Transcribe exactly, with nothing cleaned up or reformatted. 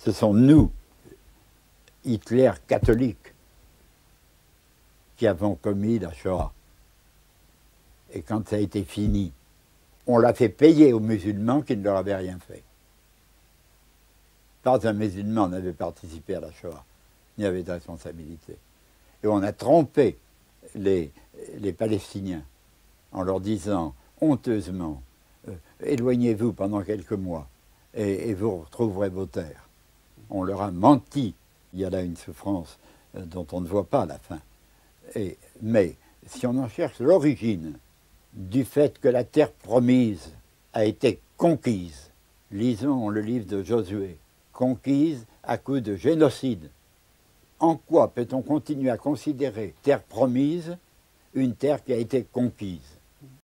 Ce sont nous, Hitler catholiques, qui avons commis la Shoah. Et quand ça a été fini, on l'a fait payer aux musulmans qui ne leur avaient rien fait. Pas un musulman n'avait participé à la Shoah, ni avait de responsabilité. Et on a trompé les, les Palestiniens en leur disant honteusement euh, éloignez-vous pendant quelques mois et, et vous retrouverez vos terres. On leur a menti. Il y a là une souffrance euh, dont on ne voit pas la fin. Et, mais si on en cherche l'origine du fait que la terre promise a été conquise, lisons le livre de Josué, conquise à coup de génocide. En quoi peut-on continuer à considérer terre promise une terre qui a été conquise?